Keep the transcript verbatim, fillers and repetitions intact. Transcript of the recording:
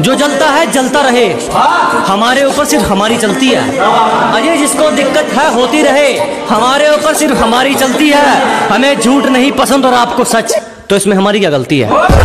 जो जलता है जलता रहे, हमारे ऊपर सिर्फ हमारी चलती है। अजय जिसको दिक्कत है होती रहे, हमारे ऊपर सिर्फ हमारी चलती है। हमें झूठ नहीं पसंद और आपको सच, तो इसमें हमारी क्या गलती है?